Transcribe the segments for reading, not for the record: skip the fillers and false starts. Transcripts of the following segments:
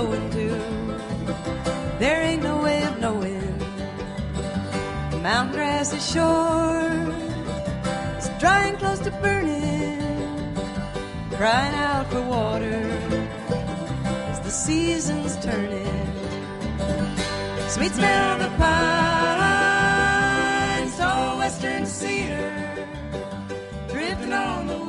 going to. There ain't no way of knowing. The mountain grass is short, it's dry and close to burning, crying out for water as the season's turning. Sweet smell of the pines, tall western cedar, drifting on the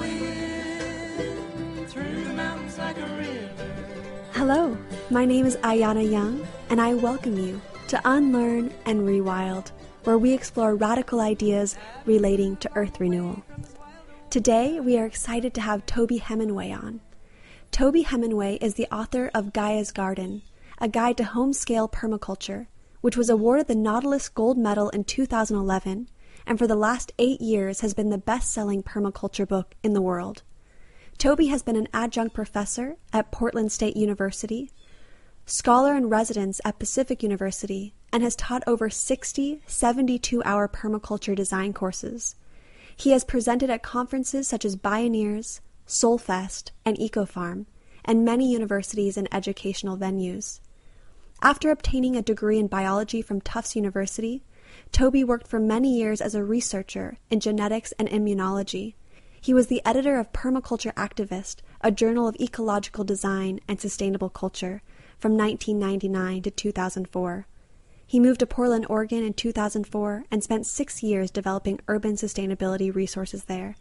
wind through the mountains like a river. Hello, my name is Ayana Young, and I welcome you to Unlearn and Rewild, where we explore radical ideas relating to Earth renewal. Today, we are excited to have Toby Hemenway on. Toby Hemenway is the author of Gaia's Garden, a guide to home-scale permaculture, which was awarded the Nautilus Gold Medal in 2011, and for the last 8 years has been the best-selling permaculture book in the world. Toby has been an adjunct professor at Portland State University, scholar in residence at Pacific University, and has taught over 60 72-hour permaculture design courses. He has presented at conferences such as Bioneers, SolFest, and EcoFarm, and many universities and educational venues. After obtaining a degree in biology from Tufts University, Toby worked for many years as a researcher in genetics and immunology. He was the editor of Permaculture Activist, a journal of ecological design and sustainable culture, from 1999 to 2004. He moved to Portland, Oregon in 2004 and spent 6 years developing urban sustainability resources there.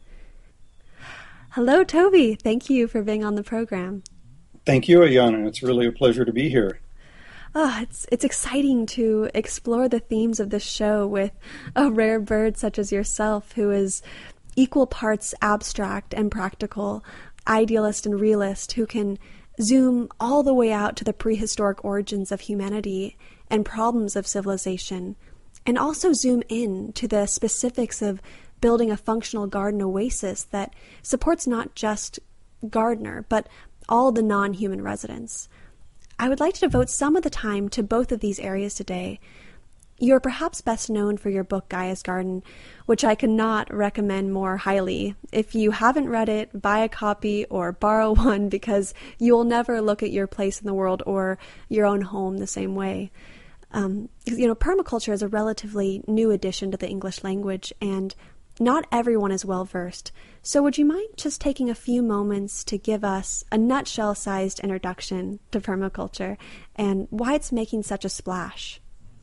Hello, Toby. Thank you for being on the program. Thank you, Ayana. It's really a pleasure to be here. It's exciting to explore the themes of this show with a rare bird such as yourself, who is equal parts abstract and practical, idealist and realist, who can zoom all the way out to the prehistoric origins of humanity and problems of civilization, and also zoom in to the specifics of building a functional garden oasis that supports not just Gardner, but all the non-human residents. I would like to devote some of the time to both of these areas today. You're perhaps best known for your book, Gaia's Garden, which I cannot recommend more highly. If you haven't read it, buy a copy or borrow one, because you will never look at your place in the world or your own home the same way. Permaculture is a relatively new addition to the English language, and not everyone is well versed. So would you mind just taking a few moments to give us a nutshell-sized introduction to permaculture and why it's making such a splash?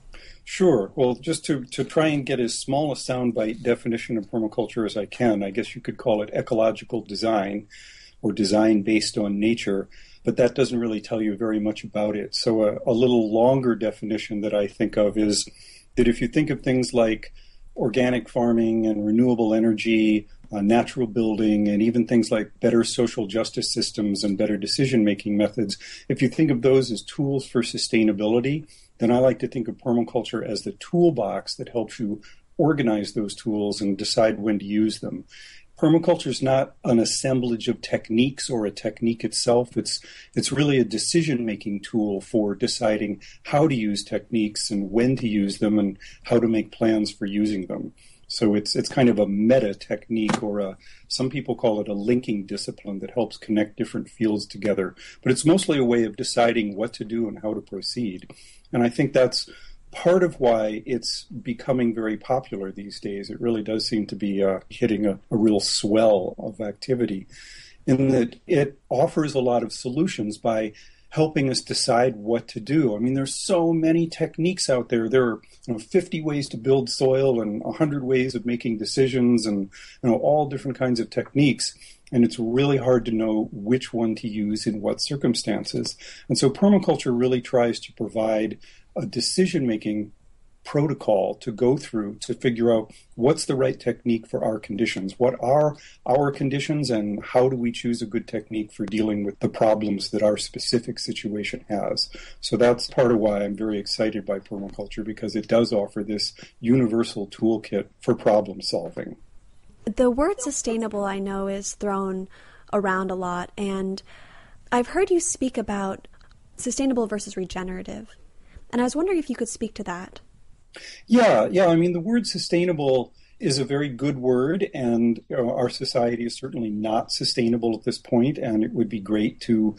Sure. Well, just to try and get as small a soundbite definition of permaculture as I can, I guess you could call it ecological design or design based on nature, but that doesn't really tell you very much about it. So a little longer definition that I think of is that if you think of things like organic farming and renewable energy, natural building, and even things like better social justice systems and better decision-making methods, if you think of those as tools for sustainability, then I like to think of permaculture as the toolbox that helps you organize those tools and decide when to use them. Permaculture is not an assemblage of techniques or a technique itself. It's really a decision-making tool for deciding how to use techniques and when to use them and how to make plans for using them. So it's kind of a meta technique, or some people call it a linking discipline that helps connect different fields together. But it's mostly a way of deciding what to do and how to proceed. And I think that's part of why it's becoming very popular these days. It really does seem to be hitting a real swell of activity, in that it offers a lot of solutions by helping us decide what to do. I mean, there's so many techniques out there. There are 50 ways to build soil and 100 ways of making decisions, and all different kinds of techniques. And it's really hard to know which one to use in what circumstances. And so permaculture really tries to provide a decision-making protocol to go through to figure out what's the right technique for our conditions. What are our conditions, and how do we choose a good technique for dealing with the problems that our specific situation has? So that's part of why I'm very excited by permaculture, because it does offer this universal toolkit for problem solving. The word sustainable, I know, is thrown around a lot, and I've heard you speak about sustainable versus regenerative. And I was wondering if you could speak to that. Yeah. I mean, the word sustainable is a very good word, and our society is certainly not sustainable at this point, and it would be great to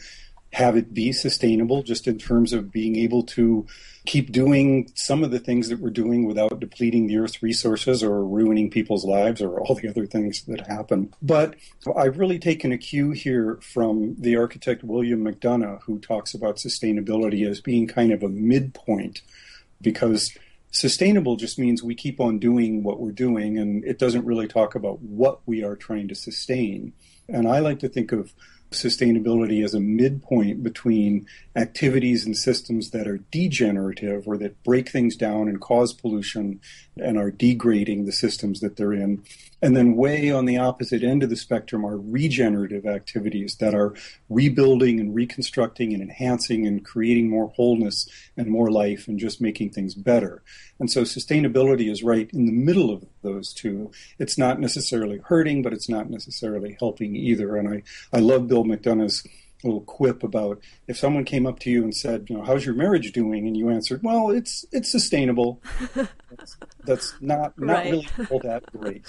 have it be sustainable just in terms of being able to keep doing some of the things that we're doing without depleting the Earth's resources or ruining people's lives or all the other things that happen. But I've really taken a cue here from the architect William McDonough, who talks about sustainability as being kind of a midpoint, because sustainable just means we keep on doing what we're doing, and it doesn't really talk about what we are trying to sustain. And I like to think of sustainability as a midpoint between activities and systems that are degenerative or that break things down and cause pollution and are degrading the systems that they're in. And then way on the opposite end of the spectrum are regenerative activities that are rebuilding and reconstructing and enhancing and creating more wholeness and more life and just making things better. And so sustainability is right in the middle of those two. It's not necessarily hurting, but it's not necessarily helping either. And I love Bill McDonough's little quip about if someone came up to you and said, how's your marriage doing? And you answered, well, it's sustainable. That's not right. Really all that great.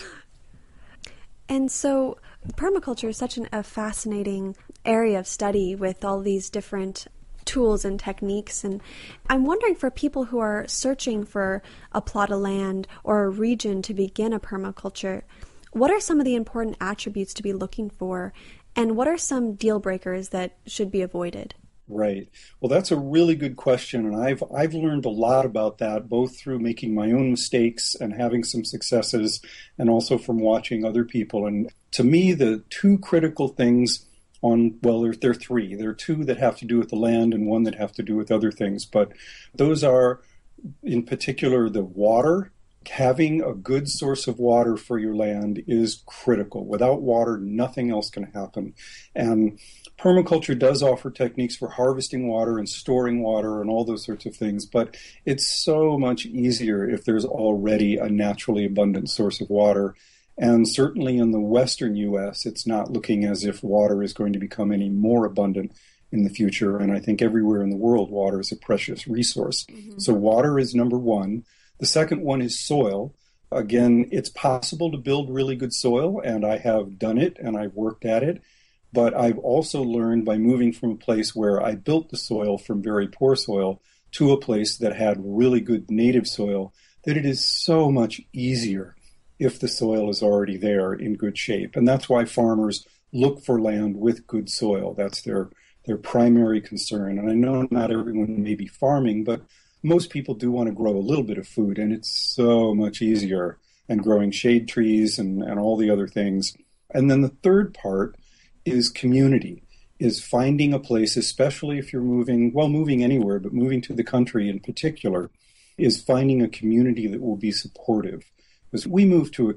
And so permaculture is such a fascinating area of study with all these different tools and techniques. And I'm wondering, for people who are searching for a plot of land or a region to begin a permaculture, what are some of the important attributes to be looking for? And what are some deal breakers that should be avoided? Right. Well, that's a really good question. And I've learned a lot about that, both through making my own mistakes and having some successes, and also from watching other people. And to me, the two critical things there are three. There are two that have to do with the land and one that have to do with other things. But those are, in particular, the water. Having a good source of water for your land is critical. Without water, nothing else can happen. And permaculture does offer techniques for harvesting water and storing water and all those sorts of things, but it's so much easier if there's already a naturally abundant source of water. And certainly in the western U.S., it's not looking as if water is going to become any more abundant in the future. And I think everywhere in the world, water is a precious resource. Mm-hmm. So water is number one. The second one is soil. Again, it's possible to build really good soil, and I have done it and I've worked at it. But I've also learned by moving from a place where I built the soil from very poor soil to a place that had really good native soil that it is so much easier if the soil is already there in good shape. And that's why farmers look for land with good soil. That's their primary concern. And I know not everyone may be farming, but most people do want to grow a little bit of food, and it's so much easier, and growing shade trees and all the other things. And then the third part is community, is finding a place, especially if you're moving anywhere, but moving to the country in particular, is finding a community that will be supportive. Because we moved to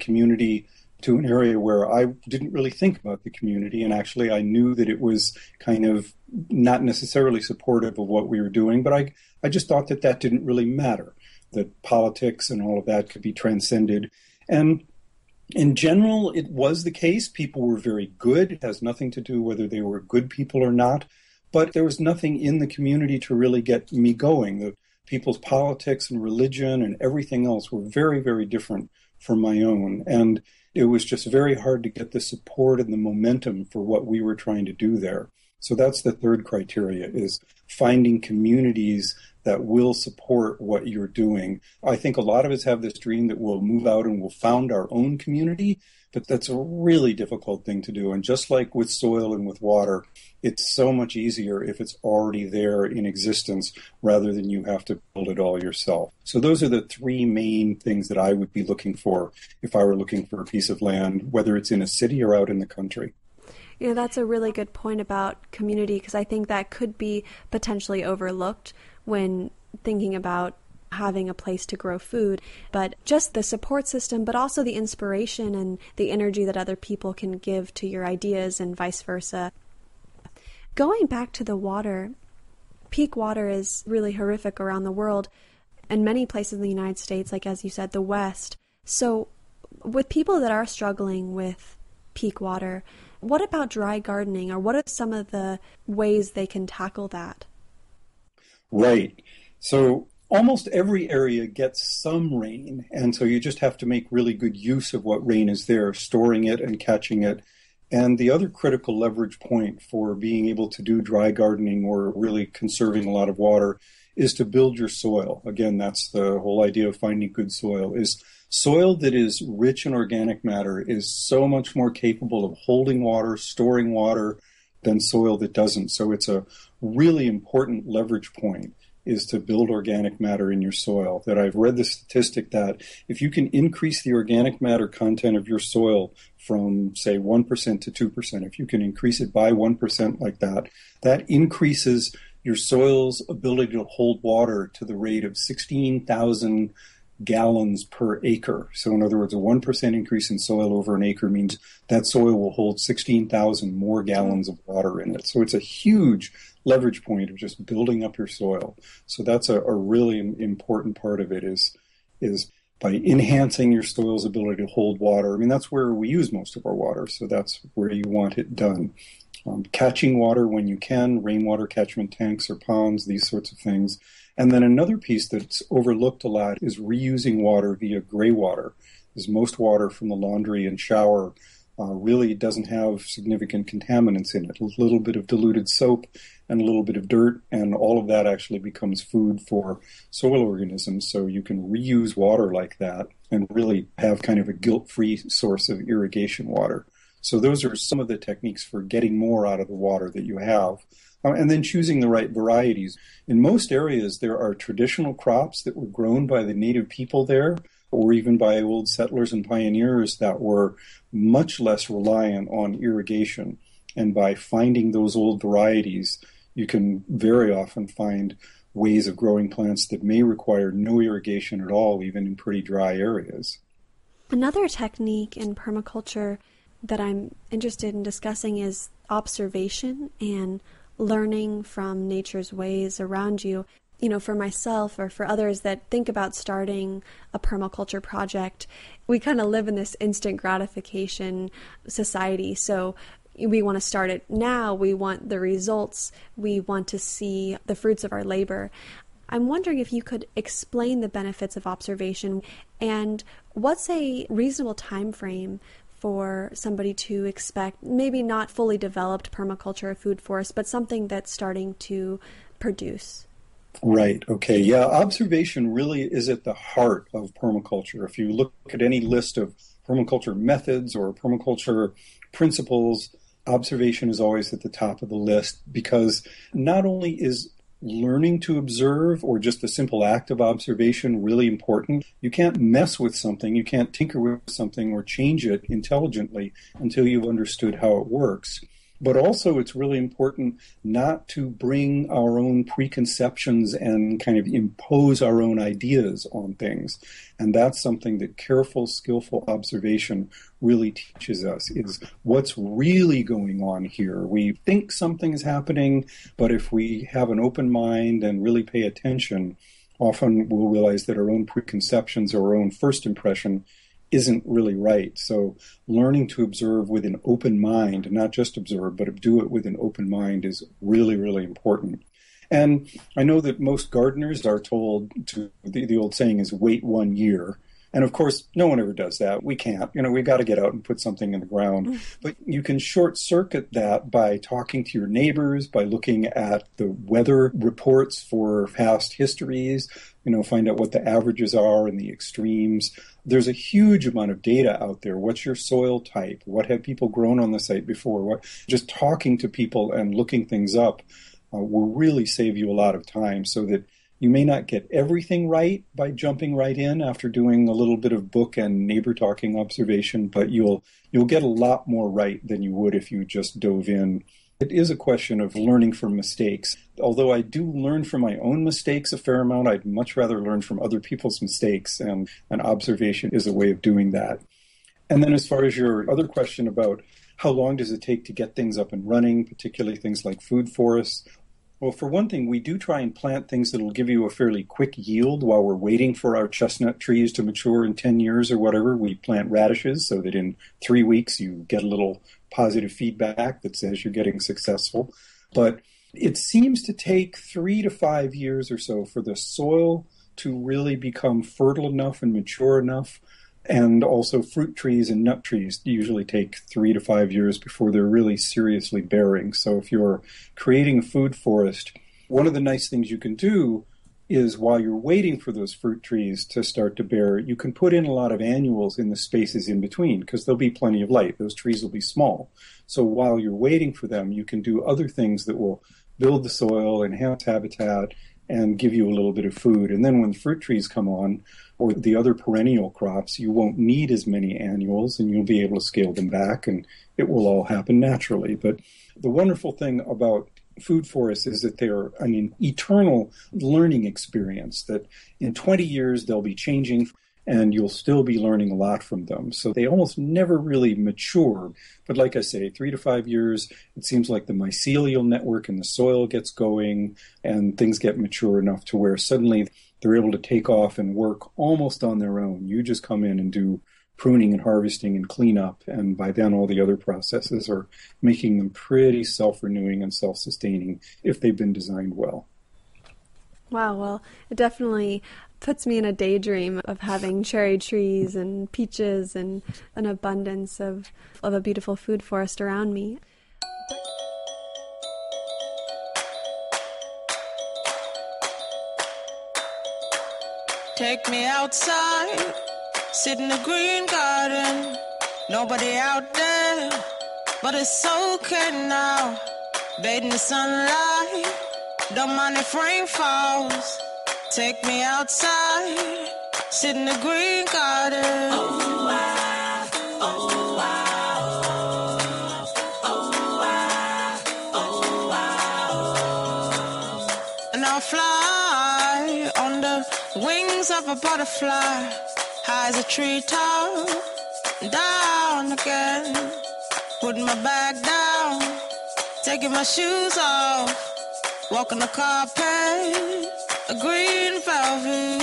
an area where I didn't really think about the community, and actually I knew that it was kind of not necessarily supportive of what we were doing, but I just thought that didn't really matter, that politics and all of that could be transcended. And in general, it was the case. People were very good. It has nothing to do whether they were good people or not, but there was nothing in the community to really get me going. The people's politics and religion and everything else were very, very different from my own. And it was just very hard to get the support and the momentum for what we were trying to do there. So that's the third criteria, is finding communities that will support what you're doing. I think a lot of us have this dream that we'll move out and we'll found our own community, but that's a really difficult thing to do. And just like with soil and with water, it's so much easier if it's already there in existence rather than you have to build it all yourself. So those are the three main things that I would be looking for if I were looking for a piece of land, whether it's in a city or out in the country. That's a really good point about community, because I think that could be potentially overlooked when thinking about having a place to grow food. But just the support system, but also the inspiration and the energy that other people can give to your ideas and vice versa. Going back to the water, peak water is really horrific around the world and many places in the United States, like as you said, the West. So with people that are struggling with peak water, what about dry gardening, or what are some of the ways they can tackle that? Right. So almost every area gets some rain, and so you just have to make really good use of what rain is there, storing it and catching it. And the other critical leverage point for being able to do dry gardening or really conserving a lot of water is to build your soil. Again, that's the whole idea of finding good soil. Is soil that is rich in organic matter is so much more capable of holding water, storing water than soil that doesn't. So it's a really important leverage point, is to build organic matter in your soil. That I've read the statistic that if you can increase the organic matter content of your soil from, say, 1% to 2%, if you can increase it by 1% like that, that increases your soil's ability to hold water to the rate of 16,000 gallons per acre. So in other words, a 1% increase in soil over an acre means that soil will hold 16,000 more gallons of water in it. So it's a huge leverage point of just building up your soil. So that's a really important part of it is by enhancing your soil's ability to hold water. I mean, that's where we use most of our water, so that's where you want it done. Catching water when you can, rainwater catchment tanks or ponds, these sorts of things. And then another piece that's overlooked a lot is reusing water via gray water, because most water from the laundry and shower really doesn't have significant contaminants in it. A little bit of diluted soap and a little bit of dirt, and all of that actually becomes food for soil organisms. So you can reuse water like that and really have kind of a guilt-free source of irrigation water. So those are some of the techniques for getting more out of the water that you have. And then choosing the right varieties. In most areas, there are traditional crops that were grown by the native people there, or even by old settlers and pioneers that were much less reliant on irrigation. And by finding those old varieties, you can very often find ways of growing plants that may require no irrigation at all, even in pretty dry areas. Another technique in permaculture that I'm interested in discussing is observation and learning from nature's ways around you. You know, for myself or for others that think about starting a permaculture project, we kind of live in this instant gratification society. So we want to start it now. We want the results. We want to see the fruits of our labor. I'm wondering if you could explain the benefits of observation and what's a reasonable time frame for somebody to expect, maybe not fully developed permaculture or food forest, but something that's starting to produce. Right. Okay. Yeah. Observation really is at the heart of permaculture. If you look at any list of permaculture methods or permaculture principles, observation is always at the top of the list, because not only is learning to observe or just the simple act of observation really important, you can't mess with something, you can't tinker with something or change it intelligently until you've understood how it works. But also it's really important not to bring our own preconceptions and kind of impose our own ideas on things. And that's something that careful, skillful observation really teaches us, is what's really going on here. We think something is happening, but if we have an open mind and really pay attention, often we'll realize that our own preconceptions or our own first impression isn't really right. So learning to observe with an open mind, not just observe, but do it with an open mind is really, really important. And I know that most gardeners are told to, the old saying is wait 1 year. And of course, no one ever does that. We can't. We've got to get out and put something in the ground. But you can short circuit that by talking to your neighbors, by looking at the weather reports for past histories, find out what the averages are and the extremes. There's a huge amount of data out there. What's your soil type? What have people grown on the site before? Just talking to people and looking things up will really save you a lot of time, so that you may not get everything right by jumping right in after doing a little bit of book and neighbor talking observation, but you'll get a lot more right than you would if you just dove in. It is a question of learning from mistakes. Although I do learn from my own mistakes a fair amount, I'd much rather learn from other people's mistakes, and observation is a way of doing that. And then as far as your other question about how long does it take to get things up and running, particularly things like food forests, well, for one thing, we do try and plant things that will give you a fairly quick yield while we're waiting for our chestnut trees to mature in 10 years or whatever. We plant radishes so that in 3 weeks you get a little positive feedback that says you're getting successful. But it seems to take 3 to 5 years or so for the soil to really become fertile enough and mature enough And also fruit trees and nut trees usually take 3 to 5 years before they're really seriously bearing. So if you're creating a food forest, one of the nice things you can do is while you're waiting for those fruit trees to start to bear, you can put in a lot of annuals in the spaces in between because there'll be plenty of light. Those trees will be small. So while you're waiting for them, you can do other things that will build the soil, enhance habitat, and give you a little bit of food. And then when the fruit trees come on, or the other perennial crops, you won't need as many annuals and you'll be able to scale them back and it will all happen naturally. But the wonderful thing about food forests is that they're an eternal learning experience, that in 20 years they'll be changing and you'll still be learning a lot from them. So they almost never really mature. But like I say, 3 to 5 years, it seems like the mycelial network in the soil gets going and things get mature enough to where suddenly they're able to take off and work almost on their own. You just come in and do pruning and harvesting and cleanup, and by then all the other processes are making them pretty self-renewing and self-sustaining if they've been designed well. Wow, well, it definitely puts me in a daydream of having cherry trees and peaches and an abundance of a beautiful food forest around me. Take me outside, sit in the green garden, nobody out there, but it's okay now, bathe in the sunlight, don't mind if rain falls, take me outside, sit in the green garden. Oh, wow, oh, wow, oh, wow, oh, wow. And I'll fly on the wings of a butterfly, high as a treetop, down again, putting my bag down, taking my shoes off, walking the carpet, a green velvet.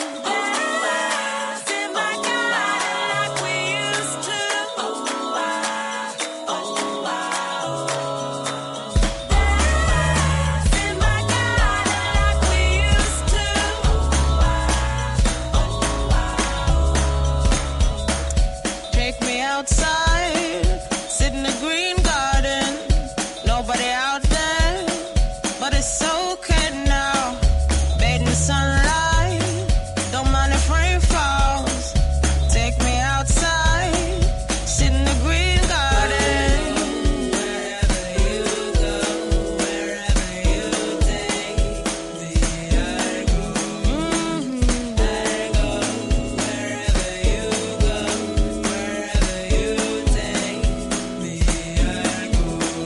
Outside, sit in the green garden, nobody out there, but it's okay now, bathe in the sunlight, don't mind if rain falls, take me outside, sit in the green garden. Wherever you go, wherever you take me, I go. I go, wherever you go, wherever you take me, I go.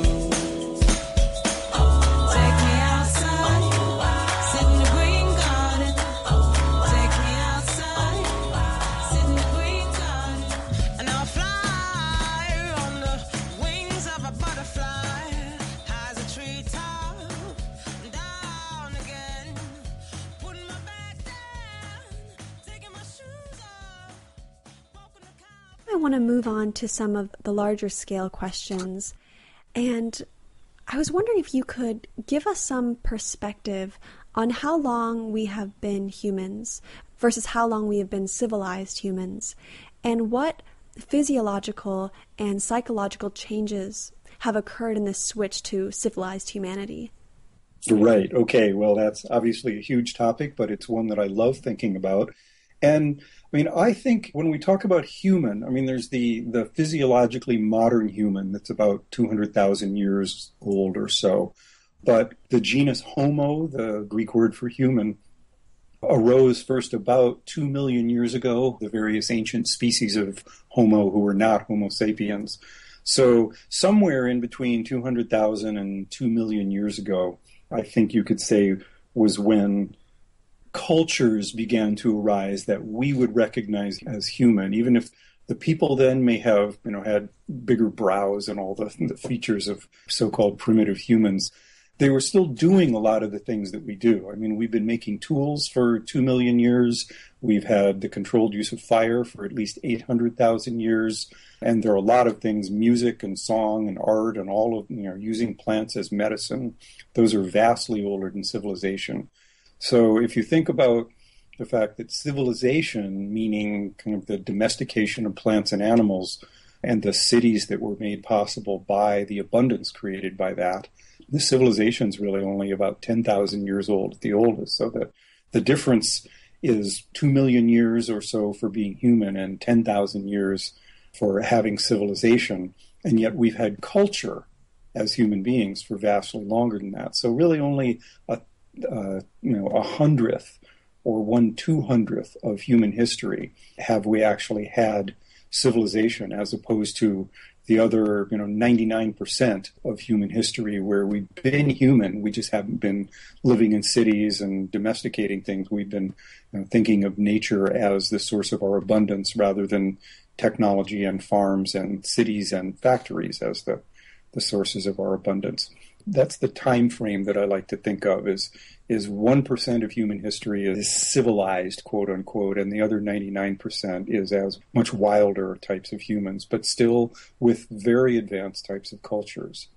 Take me outside, sit in the green garden. Take me outside, sit in the green garden. And I'll fly on the wings of a butterfly, high as a treetop, down again, putting my bag down, taking my shoes off, walking the cow. I want to move on to some of the larger scale questions. And I was wondering if you could give us some perspective on how long we have been humans versus how long we have been civilized humans, and what physiological and psychological changes have occurred in this switch to civilized humanity. Right. Okay. Well, that's obviously a huge topic, but it's one that I love thinking about. And I mean, I think when we talk about human, I mean, there's the physiologically modern human that's about 200,000 years old or so. But the genus Homo, the Greek word for human, arose first about 2 million years ago, the various ancient species of Homo who were not Homo sapiens. So somewhere in between 200,000 and 2 million years ago, I think you could say was when cultures began to arise that we would recognize as human, even if the people then may have, had bigger brows and all the features of so-called primitive humans. They were still doing a lot of the things that we do. I mean, we've been making tools for 2 million years. We've had the controlled use of fire for at least 800,000 years. And there are a lot of things, music and song and art and all of, using plants as medicine. Those are vastly older than civilization. So if you think about the fact that civilization, meaning kind of the domestication of plants and animals, and the cities that were made possible by the abundance created by that, the civilization's really only about 10,000 years old at the oldest. So that the difference is 2 million years or so for being human and 10,000 years for having civilization. And yet we've had culture as human beings for vastly longer than that. So really only a 100th or 1/200th of human history have we actually had civilization, as opposed to the other 99% of human history where we've been human. We just haven't been living in cities and domesticating things. We've been thinking of nature as the source of our abundance rather than technology and farms and cities and factories as the sources of our abundance. That's the time frame that I like to think of is 1% of human history is civilized, quote unquote, and the other 99% is as much wilder types of humans, but still with very advanced types of cultures.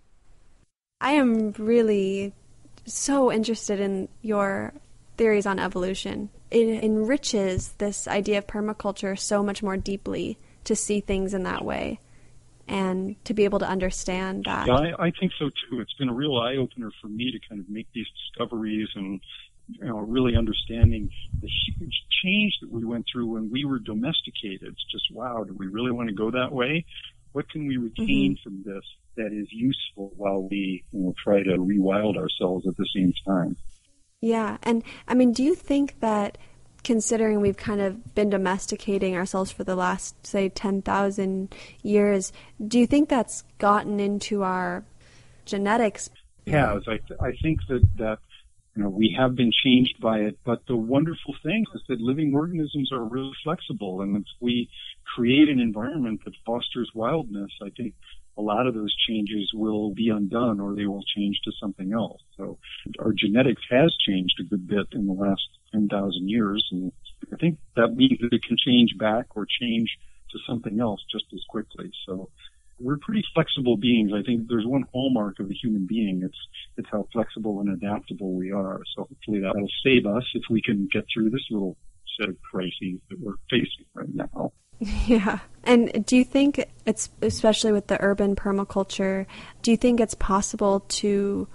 I am really so interested in your theories on evolution. It enriches this idea of permaculture so much more deeply to see things in that way and to be able to understand that. Yeah, I think so too. It's been a real eye-opener for me to kind of make these discoveries and really understanding the huge change that we went through when we were domesticated. It's just, wow, do we really want to go that way? What can we retain from this that is useful while we try to rewild ourselves at the same time? Yeah, and I mean, do you think that considering we've kind of been domesticating ourselves for the last, say, 10,000 years, do you think that's gotten into our genetics? It has. I think that we have been changed by it, but the wonderful thing is that living organisms are really flexible, and if we create an environment that fosters wildness, I think a lot of those changes will be undone or they will change to something else. So our genetics has changed a good bit in the last 10,000 years, and I think that means that it can change back or change to something else just as quickly. So we're pretty flexible beings. I think there's one hallmark of a human being. It's how flexible and adaptable we are. So hopefully that'll save us if we can get through this little set of crises that we're facing right now. Yeah. And do you think it's, especially with the urban permaculture, do you think it's possible to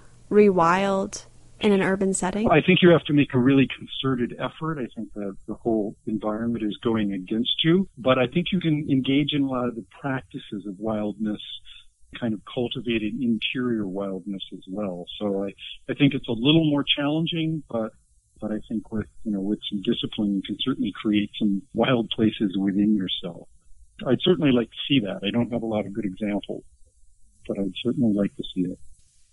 rewild in an urban setting? I think you have to make a really concerted effort. I think that the whole environment is going against you. But I think you can engage in a lot of the practices of wildness, kind of cultivated interior wildness as well. So I think it's a little more challenging, but I think with some discipline, you can certainly create some wild places within yourself. I'd certainly like to see that. I don't have a lot of good examples, but I'd certainly like to see it.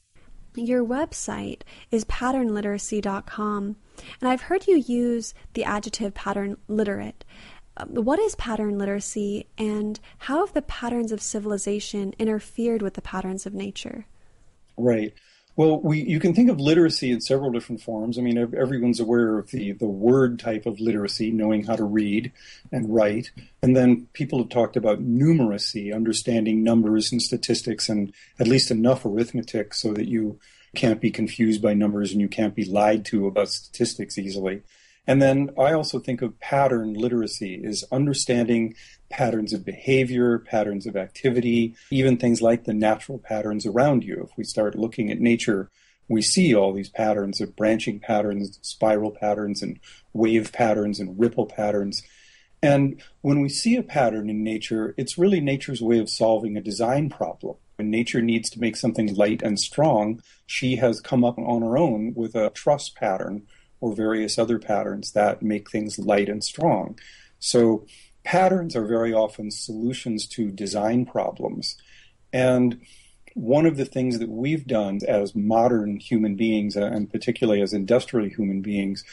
Your website is patternliteracy.com, and I've heard you use the adjective pattern literate. What is pattern literacy, and how have the patterns of civilization interfered with the patterns of nature? Right. Well, you can think of literacy in several different forms. I mean, everyone's aware of the word type of literacy, knowing how to read and write. And then people have talked about numeracy, understanding numbers and statistics and at least enough arithmetic so that you can't be confused by numbers and you can't be lied to about statistics easily. And then I also think of pattern literacy is understanding patterns of behavior, patterns of activity, even things like the natural patterns around you. If we start looking at nature, we see all these patterns of branching patterns, spiral patterns, and wave patterns and ripple patterns. And when we see a pattern in nature, it's really nature's way of solving a design problem. When nature needs to make something light and strong, she has come up on her own with a truss pattern or various other patterns that make things light and strong. So patterns are very often solutions to design problems. And one of the things that we've done as modern human beings, and particularly as industrial human beings,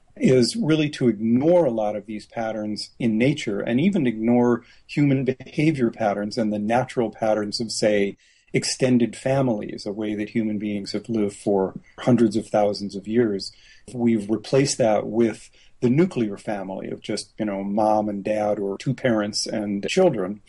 is really to ignore a lot of these patterns in nature and even ignore human behavior patterns and the natural patterns of, say, extended families, a way that human beings have lived for hundreds of thousands of years. We've replaced that with the nuclear family of just, mom and dad or two parents and children.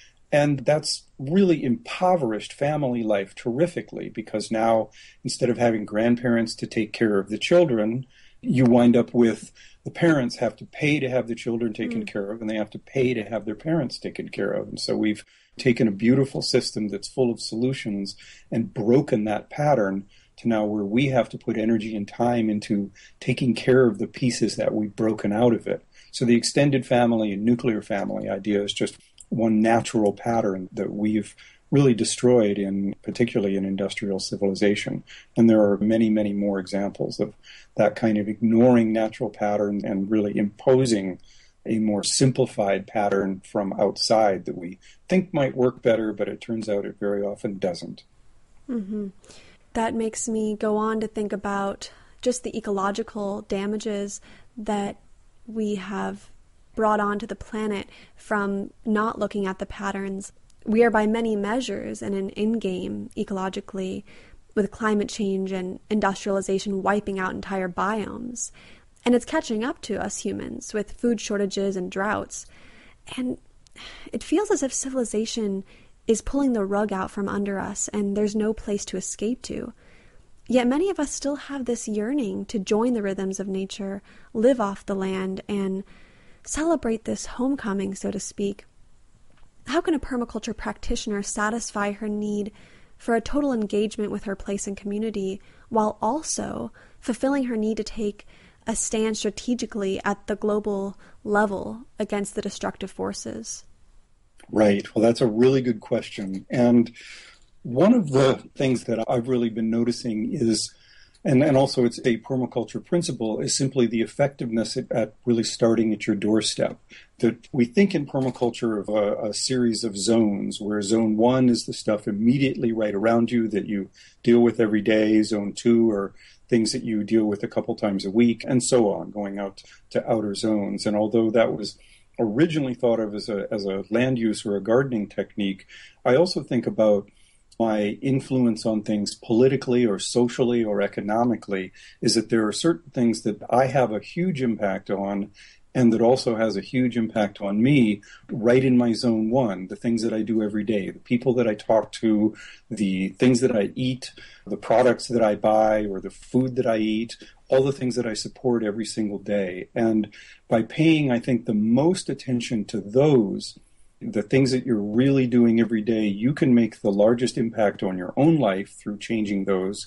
And that's really impoverished family life terrifically because now instead of having grandparents to take care of the children, you wind up with the parents have to pay to have the children taken care of, and they have to pay to have their parents taken care of. And so we've taken a beautiful system that's full of solutions and broken that pattern to now where we have to put energy and time into taking care of the pieces that we've broken out of it. So the extended family and nuclear family idea is just one natural pattern that we've really destroyed, particularly in industrial civilization. And there are many, many more examples of that kind of ignoring natural pattern and really imposing a more simplified pattern from outside that we think might work better, but it turns out it very often doesn't. Mm-hmm. That makes me go on to think about just the ecological damages that we have brought onto the planet from not looking at the patterns. We are by many measures in an endgame ecologically, with climate change and industrialization wiping out entire biomes. And it's catching up to us humans with food shortages and droughts. And it feels as if civilization is pulling the rug out from under us and there's no place to escape to. Yet many of us still have this yearning to join the rhythms of nature, live off the land, and celebrate this homecoming, so to speak. How can a permaculture practitioner satisfy her need for a total engagement with her place and community while also fulfilling her need to take a stand strategically at the global level against the destructive forces? Right. Well, that's a really good question. And one of the things that I've really been noticing is, and also it's a permaculture principle, is simply the effectiveness at really starting at your doorstep. That we think in permaculture of a series of zones, where zone 1 is the stuff immediately right around you that you deal with every day. Zone 2 are things that you deal with a couple times a week, and so on, going out to outer zones. And although that was originally thought of as a land use or a gardening technique, I also think about my influence on things politically or socially or economically is that there are certain things that I have a huge impact on and that also has a huge impact on me right in my zone 1, the things that I do every day, the people that I talk to, the things that I eat, the products that I buy or the food that I eat, all the things that I support every single day. And by paying, I think, the most attention to those, the things that you're really doing every day, you can make the largest impact on your own life through changing those.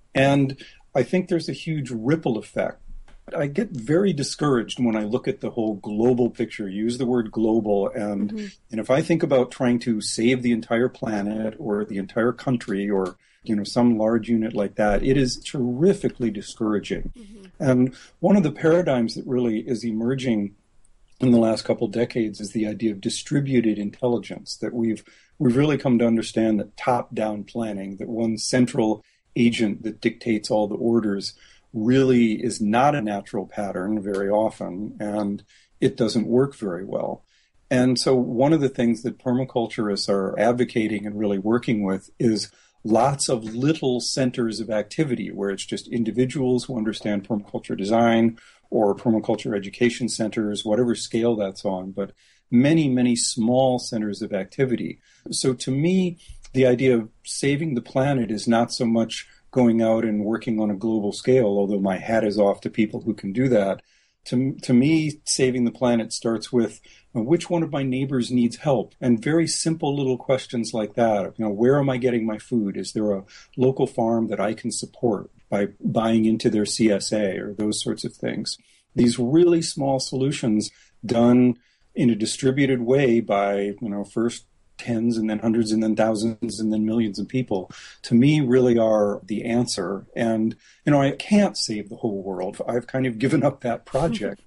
And I think there's a huge ripple effect. I get very discouraged when I look at the whole global picture. Use the word global. And if I think about trying to save the entire planet or the entire country or some large unit like that, it is terrifically discouraging. And one of the paradigms that really is emerging in the last couple of decades is the idea of distributed intelligence, that we've really come to understand that top-down planning, that one central agent that dictates all the orders really is not a natural pattern very often, and it doesn't work very well. And so one of the things that permaculturists are advocating and really working with is lots of little centers of activity where it's just individuals who understand permaculture design or permaculture education centers, whatever scale that's on, but many, many small centers of activity. So to me, the idea of saving the planet is not so much going out and working on a global scale, although my hat is off to people who can do that. To me, saving the planet starts with which one of my neighbors needs help, and very simple little questions like that. Where am I getting my food? Is there a local farm that I can support by buying into their CSA or those sorts of things? These really small solutions done in a distributed way by, first tens and then hundreds and then thousands and then millions of people, to me really are the answer. And, I can't save the whole world. I've kind of given up that project.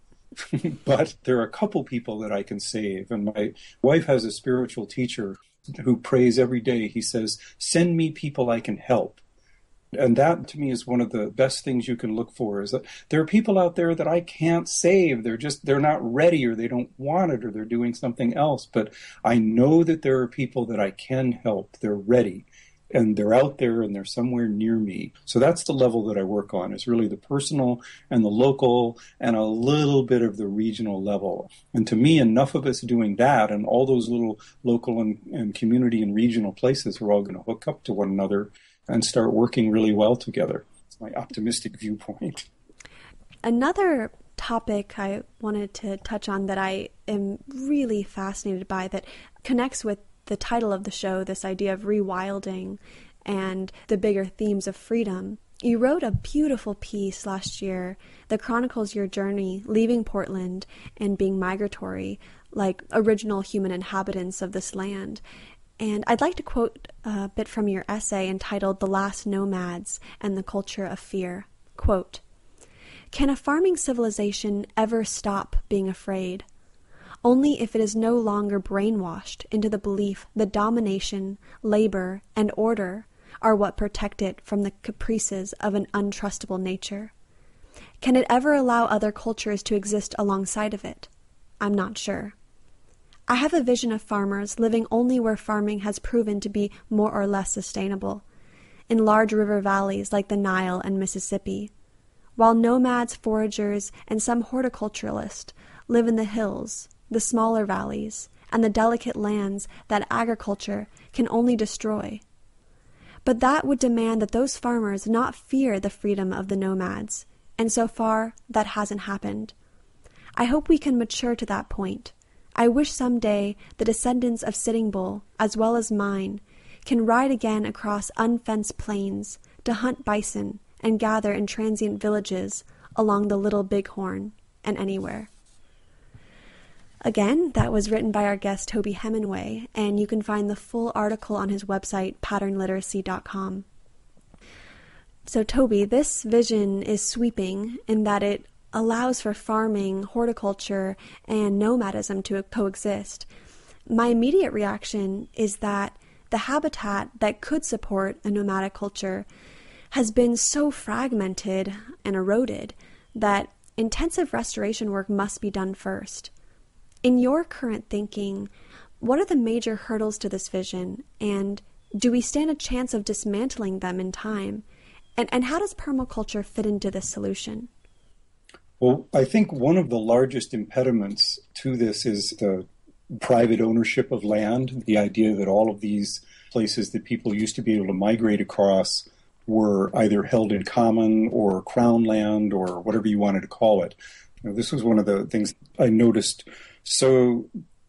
But there are a couple people that I can save. And my wife has a spiritual teacher who prays every day. He says, send me people I can help. And that, to me, is one of the best things you can look for, is that there are people out there that I can't save. They're not ready, or they don't want it, or they're doing something else. But I know that there are people that I can help. They're ready, and they're out there, and they're somewhere near me. So that's the level that I work on, is really the personal and the local and a little bit of the regional level. And to me, enough of us doing that, and all those little local and community and regional places are all going to hook up to one another and start working really well together. It's my optimistic viewpoint. Another topic I wanted to touch on that I am really fascinated by that connects with the title of the show, this idea of rewilding and the bigger themes of freedom. You wrote a beautiful piece last year that chronicles your journey leaving Portland and being migratory, like original human inhabitants of this land. And I'd like to quote a bit from your essay entitled "The Last Nomads and the Culture of Fear." Quote, "Can a farming civilization ever stop being afraid? Only if it is no longer brainwashed into the belief that domination, labor, and order are what protect it from the caprices of an untrustable nature. Can it ever allow other cultures to exist alongside of it? I'm not sure. I have a vision of farmers living only where farming has proven to be more or less sustainable, in large river valleys like the Nile and Mississippi, while nomads, foragers, and some horticulturalists live in the hills, the smaller valleys, and the delicate lands that agriculture can only destroy. But that would demand that those farmers not fear the freedom of the nomads, and so far that hasn't happened. I hope we can mature to that point. I wish someday the descendants of Sitting Bull, as well as mine, can ride again across unfenced plains to hunt bison and gather in transient villages along the Little Bighorn and anywhere." Again, that was written by our guest Toby Hemenway, and you can find the full article on his website, patternliteracy.com. So Toby, this vision is sweeping in that it allows for farming, horticulture, and nomadism to coexist. My immediate reaction is that the habitat that could support a nomadic culture has been so fragmented and eroded that intensive restoration work must be done first. In your current thinking, what are the major hurdles to this vision, and do we stand a chance of dismantling them in time? And how does permaculture fit into this solution? Well, I think one of the largest impediments to this is the private ownership of land, the idea that all of these places that people used to be able to migrate across were either held in common or crown land or whatever you wanted to call it. This was one of the things I noticed so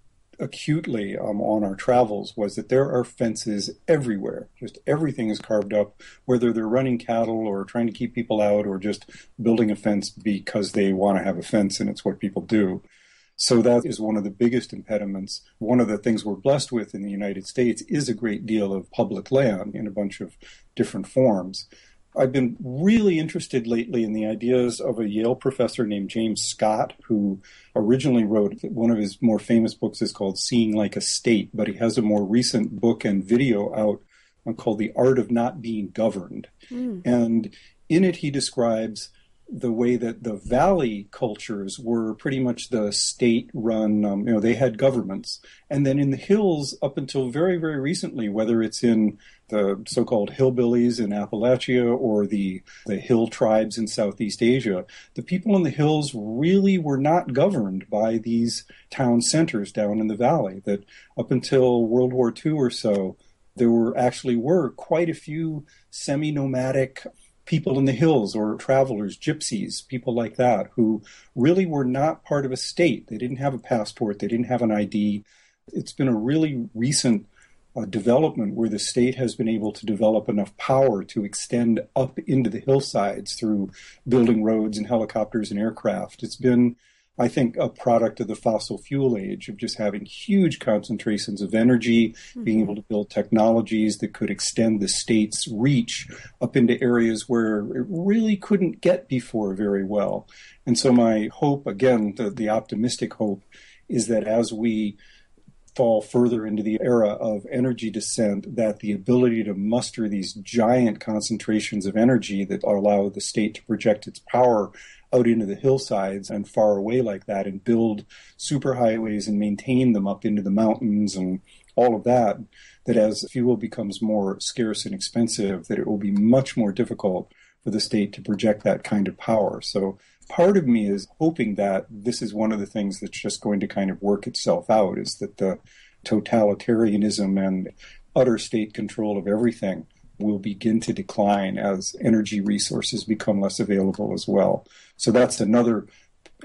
acutely on our travels, was that there are fences everywhere. Just everything is carved up, whether they're running cattle or trying to keep people out or just building a fence because they want to have a fence and it's what people do. So that is one of the biggest impediments. One of the things we're blessed with in the United States is a great deal of public land in a bunch of different forms. I've been really interested lately in the ideas of a Yale professor named James Scott, who originally wrote, one of his more famous books is called Seeing Like a State, but he has a more recent book and video out called The Art of Not Being Governed. And in it he describes the way that the valley cultures were pretty much the state-run, they had governments. And then in the hills, up until very, very recently, whether it's in the so-called hillbillies in Appalachia or the hill tribes in Southeast Asia, the people in the hills really were not governed by these town centers down in the valley. That up until World War II or so, there were quite a few semi-nomadic people in the hills or travelers, gypsies, people like that, who really were not part of a state. They didn't have a passport. They didn't have an ID. It's been a really recent development where the state has been able to develop enough power to extend up into the hillsides through building roads and helicopters and aircraft. It's been, I think, a product of the fossil fuel age of just having huge concentrations of energy, being able to build technologies that could extend the state's reach up into areas where it really couldn't get before very well. And so my hope, again, the optimistic hope, is that as we fall further into the era of energy descent, that the ability to muster these giant concentrations of energy that allow the state to project its power out into the hillsides and far away like that and build superhighways and maintain them up into the mountains and all of that, that as fuel becomes more scarce and expensive, that it will be much more difficult for the state to project that kind of power. So part of me is hoping that this is one of the things that's just going to kind of work itself out, is that the totalitarianism and utter state control of everything will begin to decline as energy resources become less available as well. So that's another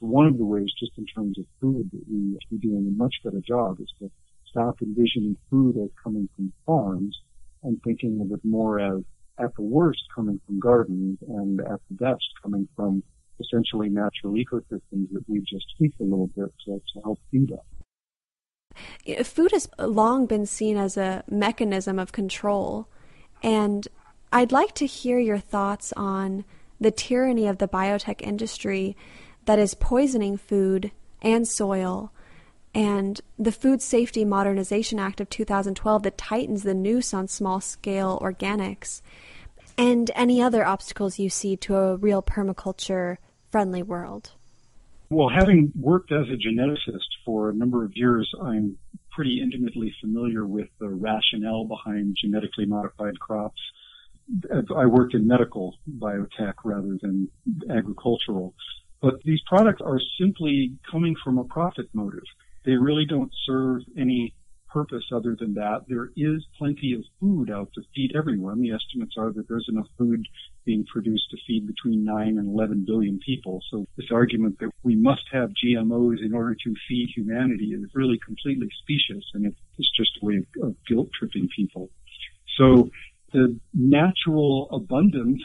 one of the ways, just in terms of food, that we should be doing a much better job is to stop envisioning food as coming from farms and thinking of it more as, at the worst, coming from gardens, and at the best, coming from essentially natural ecosystems that we just tweak a little bit to help feed us. Food has long been seen as a mechanism of control, and I'd like to hear your thoughts on the tyranny of the biotech industry that is poisoning food and soil, and the Food Safety Modernization Act of 2012 that tightens the noose on small-scale organics, and any other obstacles you see to a real permaculture-friendly world. Well, having worked as a geneticist for a number of years, I'm pretty intimately familiar with the rationale behind genetically modified crops. I worked in medical biotech rather than agricultural. But these products are simply coming from a profit motive. They really don't serve any purpose other than that. There is plenty of food out to feed everyone. The estimates are that there's enough food being produced to feed between 9 and 11 billion people. So this argument that we must have GMOs in order to feed humanity is really completely specious, and it's just a way of guilt-tripping people. So the natural abundance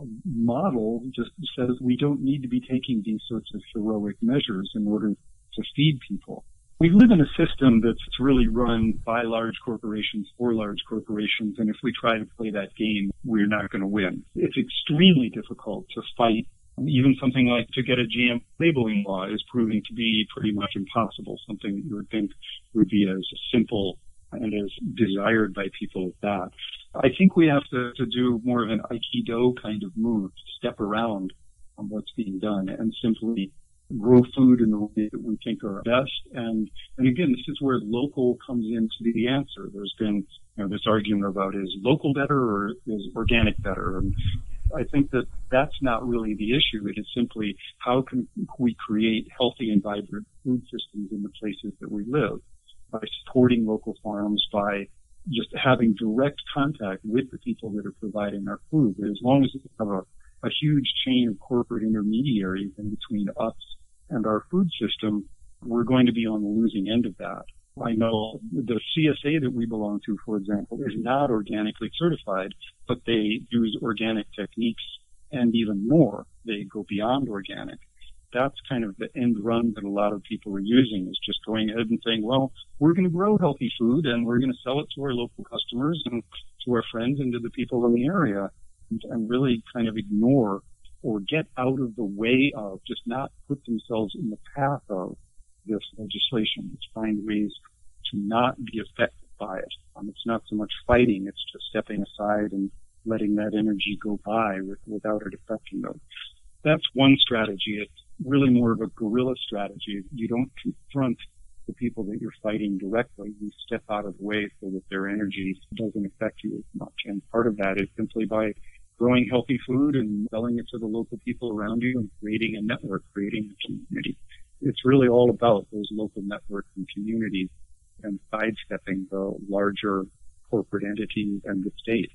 model just says we don't need to be taking these sorts of heroic measures in order to feed people. We live in a system that's really run by large corporations for large corporations, and if we try to play that game, we're not going to win. It's extremely difficult to fight. Even something like to get a GM labeling law is proving to be pretty much impossible, something that you would think would be as simple and as desired by people as that. I think we have to do more of an Aikido kind of move, to step around on what's being done and simply grow food in the way that we think are best. And again, this is where local comes into the answer. There's been, this argument about is local better or is organic better? And I think that that's not really the issue. It is simply how can we create healthy and vibrant food systems in the places that we live by supporting local farms, by just having direct contact with the people that are providing our food. But as long as we have a huge chain of corporate intermediaries in between us and our food system, we're going to be on the losing end of that. I know the CSA that we belong to, for example, is not organically certified, but they use organic techniques and even more. They go beyond organic. That's kind of the end run that a lot of people are using, is just going ahead and saying, well, we're going to grow healthy food and we're going to sell it to our local customers and to our friends and to the people in the area, and really kind of ignore or get out of the way of, just not put themselves in the path of this legislation. Just find ways to not be affected by it. It's not so much fighting, it's just stepping aside and letting that energy go by without it affecting them. That's one strategy. It's really more of a guerrilla strategy. You don't confront the people that you're fighting directly. You step out of the way so that their energy doesn't affect you as much. And part of that is simply by growing healthy food and selling it to the local people around you and creating a network, creating a community. It's really all about those local networks and communities and sidestepping the larger corporate entities and the state.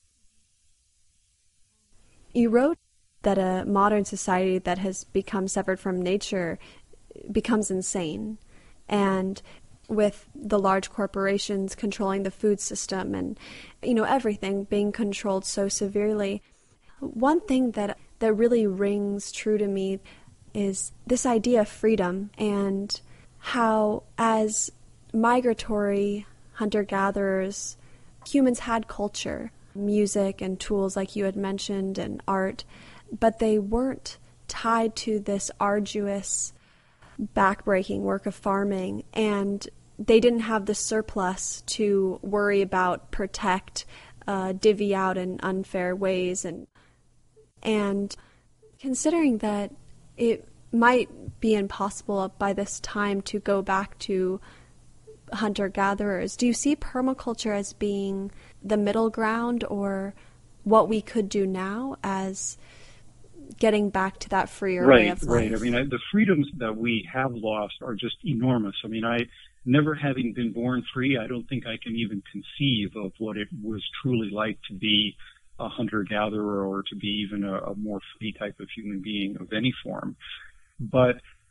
You wrote that a modern society that has become severed from nature becomes insane. And with the large corporations controlling the food system and, everything being controlled so severely, one thing that really rings true to me is this idea of freedom, and how as migratory hunter-gatherers, humans had culture, music and tools like you had mentioned, and art, but they weren't tied to this arduous, backbreaking work of farming, and they didn't have the surplus to worry about, protect, divvy out in unfair ways. And considering that it might be impossible by this time to go back to hunter-gatherers, do you see permaculture as being the middle ground, or what we could do now as getting back to that freer way of life? Right. The freedoms that we have lost are just enormous. Never having been born free, I don't think I can even conceive of what it was truly like to be a hunter-gatherer or to be even a more free type of human being of any form. But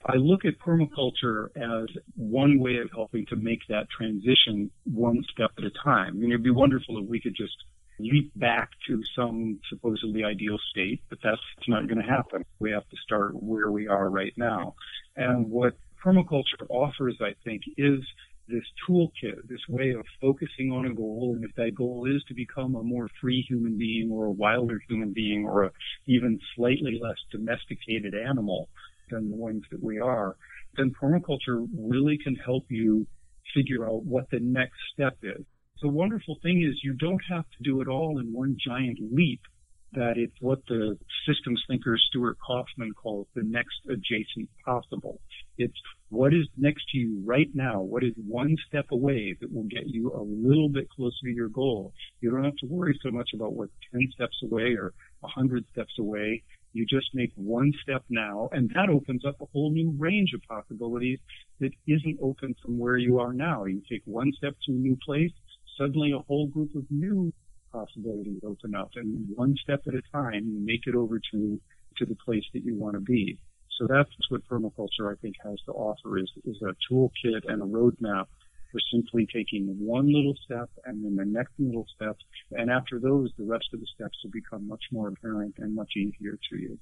I look at permaculture as one way of helping to make that transition one step at a time. I mean, it'd be wonderful if we could just leap back to some supposedly ideal state, but that's not going to happen. We have to start where we are right now. And what permaculture offers, I think, is this toolkit, this way of focusing on a goal. And if that goal is to become a more free human being or a wilder human being or a even slightly less domesticated animal than the ones that we are, then permaculture really can help you figure out what the next step is. The wonderful thing is you don't have to do it all in one giant leap, that it's what the systems thinker Stuart Kaufman calls the next adjacent possible. It's what is next to you right now, what is one step away that will get you a little bit closer to your goal. You don't have to worry so much about what's 10 steps away or 100 steps away. You just make one step now, and that opens up a whole new range of possibilities that isn't open from where you are now. You take one step to a new place, suddenly a whole group of new possibilities open up, and one step at a time, you make it over to the place that you want to be. So that's what permaculture, I think, has to offer, is a toolkit and a roadmap for simply taking one little step and then the next little step. And after those, the rest of the steps will become much more apparent and much easier to you.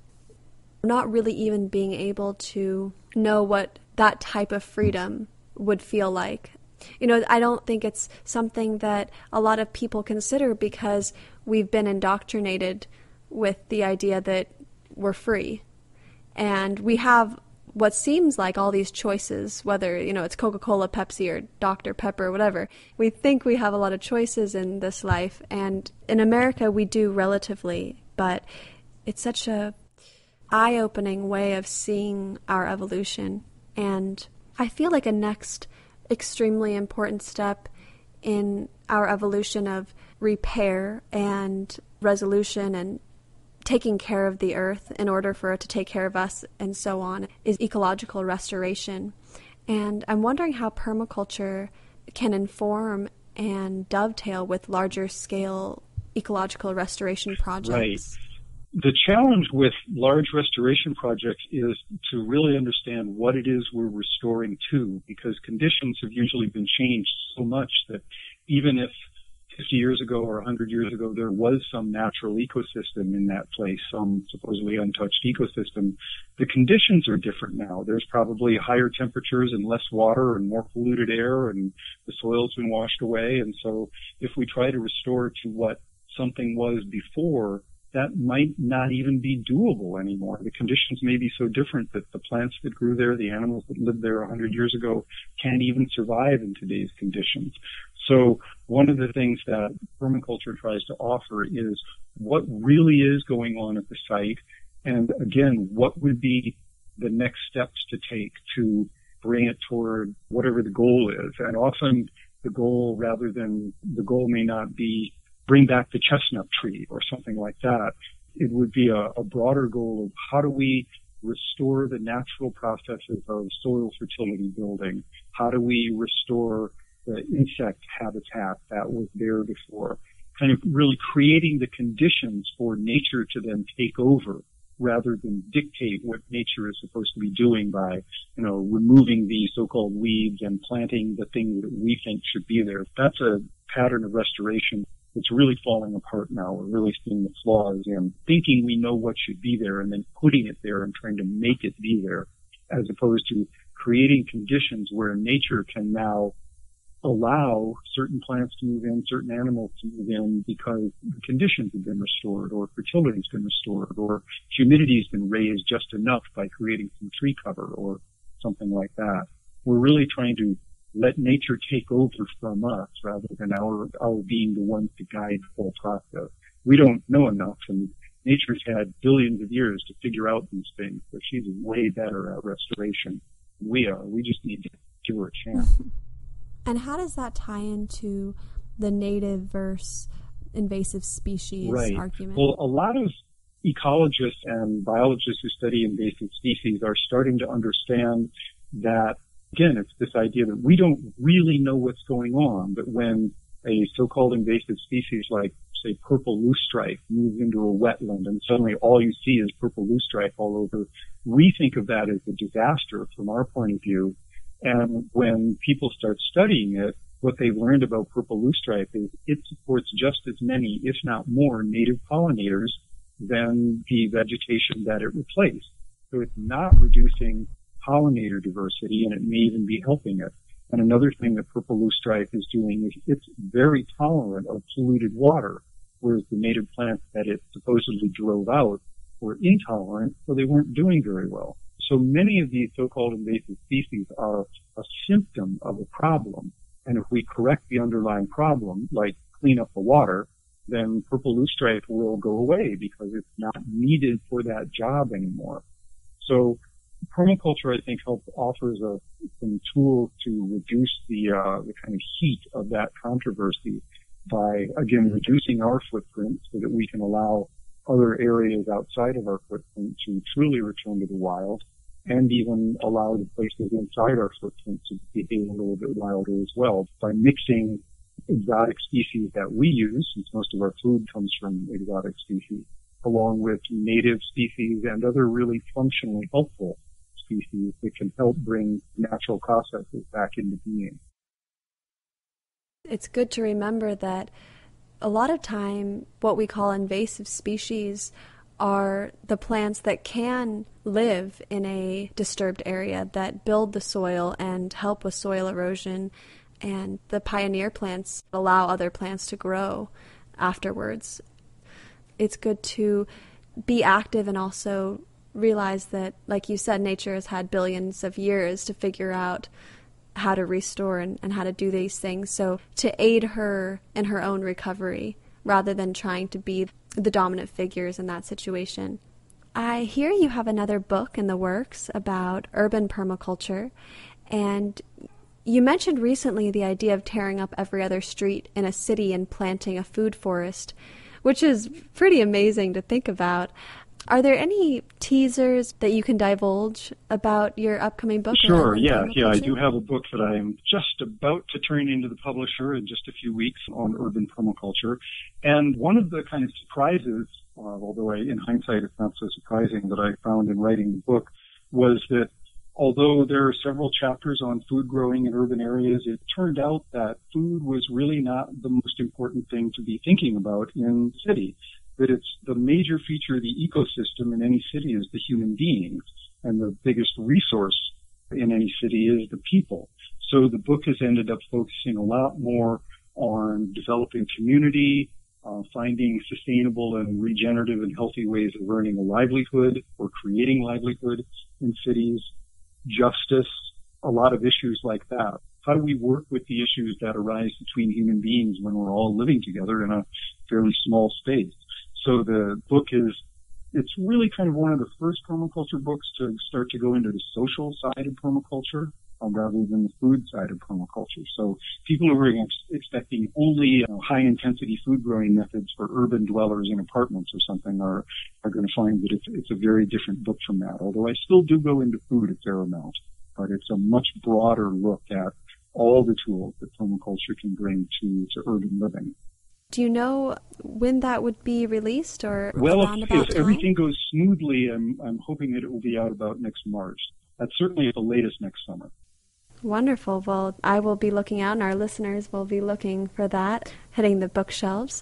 Not really even being able to know what that type of freedom would feel like. You know, I don't think it's something that a lot of people consider because we've been indoctrinated with the idea that we're free. And we have what seems like all these choices, whether, you know, it's Coca-Cola, Pepsi, or Dr. Pepper, or whatever. We think we have a lot of choices in this life. And in America, we do relatively, but it's such a eye-opening way of seeing our evolution. And I feel like a next extremely important step in our evolution of repair and resolution and taking care of the earth in order for it to take care of us and so on is ecological restoration. And I'm wondering how permaculture can inform and dovetail with larger scale ecological restoration projects. Right. The challenge with large restoration projects is to really understand what it is we're restoring to, because conditions have usually been changed so much that even if 50 years ago or 100 years ago there was some natural ecosystem in that place, some supposedly untouched ecosystem, the conditions are different now. There's probably higher temperatures and less water and more polluted air, and the soil's been washed away. And so if we try to restore to what something was before, that might not even be doable anymore. The conditions may be so different that the plants that grew there, the animals that lived there 100 years ago, can't even survive in today's conditions. So one of the things that permaculture tries to offer is what really is going on at the site, and again, what would be the next steps to take to bring it toward whatever the goal is. And often the goal may not be bring back the chestnut tree or something like that. It would be a broader goal of how do we restore the natural processes of soil fertility building? How do we restore the insect habitat that was there before? Kind of really creating the conditions for nature to then take over rather than dictate what nature is supposed to be doing by, removing the so-called weeds and planting the things that we think should be there. That's a pattern of restoration. It's really falling apart now. We're really seeing the flaws in thinking we know what should be there and then putting it there and trying to make it be there, as opposed to creating conditions where nature can now allow certain plants to move in, certain animals to move in because the conditions have been restored, or fertility's been restored, or humidity's been raised just enough by creating some tree cover or something like that. We're really trying to let nature take over from us rather than our being the ones to guide the whole process. We don't know enough, and nature's had billions of years to figure out these things, but she's way better at restoration than we are. We just need to give her a chance. And how does that tie into the native versus invasive species argument? Well, a lot of ecologists and biologists who study invasive species are starting to understand that, again, it's this idea that we don't really know what's going on, but when a so-called invasive species like, say, purple loosestrife moves into a wetland and suddenly all you see is purple loosestrife all over, we think of that as a disaster from our point of view. And when people start studying it, what they've learned about purple loosestrife is it supports just as many, if not more, native pollinators than the vegetation that it replaced. So it's not reducing pollinator diversity, and it may even be helping it. And another thing that purple loosestrife is doing is it's very tolerant of polluted water, whereas the native plants that it supposedly drove out were intolerant, so they weren't doing very well. So many of these so-called invasive species are a symptom of a problem. And if we correct the underlying problem, like clean up the water, then purple loosestrife will go away because it's not needed for that job anymore. So permaculture, I think, offers some tools to reduce the kind of heat of that controversy by, again, reducing our footprint so that we can allow other areas outside of our footprint to truly return to the wild, and even allow the places inside our footprint to behave a little bit wilder as well by mixing exotic species that we use, since most of our food comes from exotic species, along with native species and other really functionally helpful species that can help bring natural processes back into being. It's good to remember that a lot of time what we call invasive species are the plants that can live in a disturbed area, that build the soil and help with soil erosion, and the pioneer plants allow other plants to grow afterwards. It's good to be active and also realize that, like you said, nature has had billions of years to figure out how to restore and how to do these things. So to aid her in her own recovery rather than trying to be the dominant figures in that situation. I hear you have another book in the works about urban permaculture, and you mentioned recently the idea of tearing up every other street in a city and planting a food forest, which is pretty amazing to think about. Are there any teasers that you can divulge about your upcoming book? Sure, yeah. I do have a book that I am just about to turn into the publisher in just a few weeks on urban permaculture. And one of the kind of surprises, although in hindsight it's not so surprising, that I found in writing the book was that although there are several chapters on food growing in urban areas, it turned out that food was really not the most important thing to be thinking about in the city. That it's the major feature of the ecosystem in any city is the human beings, and the biggest resource in any city is the people. So the book has ended up focusing a lot more on developing community, finding sustainable and regenerative and healthy ways of earning a livelihood or creating livelihood in cities, justice, a lot of issues like that. How do we work with the issues that arise between human beings when we're all living together in a fairly small space? So the book it's really kind of one of the first permaculture books to start to go into the social side of permaculture rather than the food side of permaculture. So people who are expecting only high-intensity food growing methods for urban dwellers in apartments or something are going to find that it's a very different book from that. Although I still do go into food a fair amount, but it's a much broader look at all the tools that permaculture can bring to urban living. Do you know when that would be released, or around about time? If everything goes smoothly, I'm hoping that it will be out about next March. That's certainly at the latest next summer. Wonderful. Well, I will be looking out, and our listeners will be looking for that, hitting the bookshelves.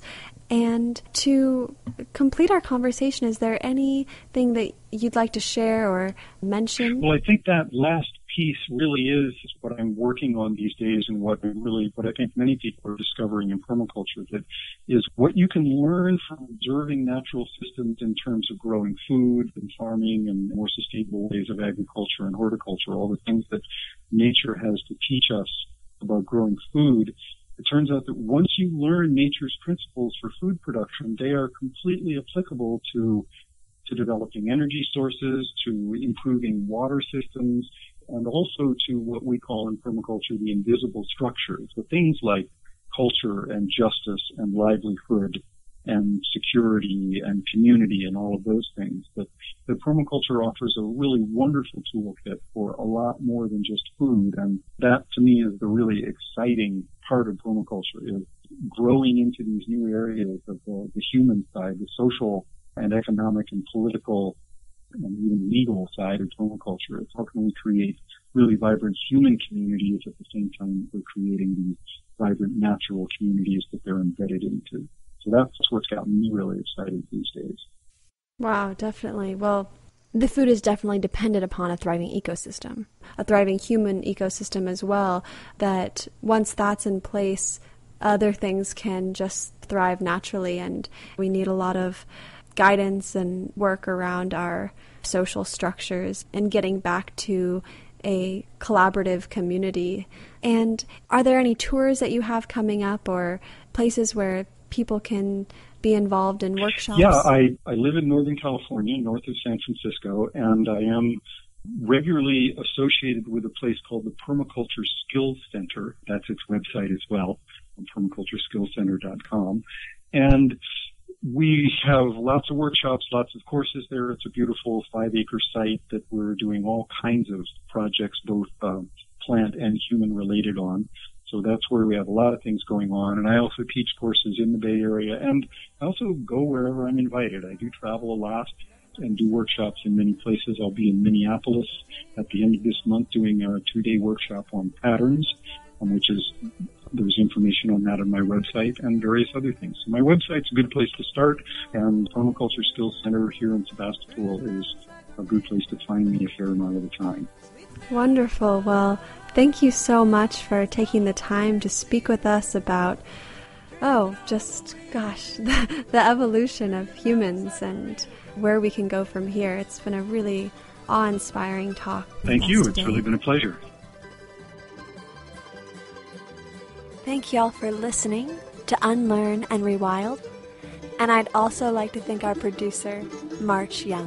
And to complete our conversation, is there anything that you'd like to share or mention? Well, I think that last piece really is what I'm working on these days, and what I think many people are discovering in permaculture, that is what you can learn from observing natural systems in terms of growing food and farming and more sustainable ways of agriculture and horticulture, all the things that nature has to teach us about growing food. It turns out that once you learn nature's principles for food production, they are completely applicable to developing energy sources, to improving water systems, and also to what we call in permaculture the invisible structures, the things like culture and justice and livelihood and security and community and all of those things. But the permaculture offers a really wonderful toolkit for a lot more than just food, and that to me is the really exciting part of permaculture, is growing into these new areas of the human side, the social and economic and political and even legal side of permaculture. It's how can we create really vibrant human communities at the same time that we're creating these vibrant natural communities that they're embedded into. So that's what's gotten me really excited these days. Wow, definitely. Well, the food is definitely dependent upon a thriving ecosystem, a thriving human ecosystem as well, that once that's in place, other things can just thrive naturally, and we need a lot of guidance and work around our social structures and getting back to a collaborative community. And are there any tours that you have coming up or places where people can be involved in workshops? Yeah, I live in Northern California, north of San Francisco, and I am regularly associated with a place called the Permaculture Skills Center. That's its website as well, on permacultureskillscenter.com. And we have lots of workshops, lots of courses there. It's a beautiful 5-acre site that we're doing all kinds of projects, both plant and human related on. So that's where we have a lot of things going on. And I also teach courses in the Bay Area, and I also go wherever I'm invited. I do travel a lot and do workshops in many places. I'll be in Minneapolis at the end of this month doing a 2-day workshop on patterns, there's information on that on my website and various other things. So my website's a good place to start, and Permaculture Skills Center here in Sebastopol is a good place to find me a fair amount of the time. Wonderful. Well, thank you so much for taking the time to speak with us about, the evolution of humans and where we can go from here. It's been a really awe-inspiring talk. Thank you. It's really been a pleasure. Thank you all for listening to Unlearn and Rewild. And I'd also like to thank our producer, March Young.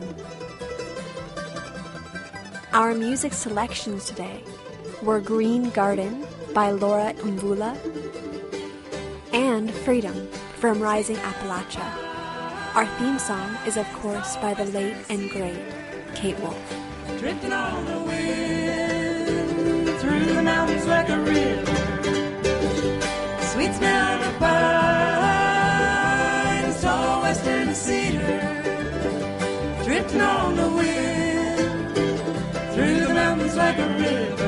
Our music selections today were Green Garden by Laura Mvula and Freedom from Rising Appalachia. Our theme song is, of course, by the late and great Kate Wolf. Drifting on the wind through the mountains like a river, sweet smell of pines, tall western cedar. Drifting on the wind through the mountains like a river,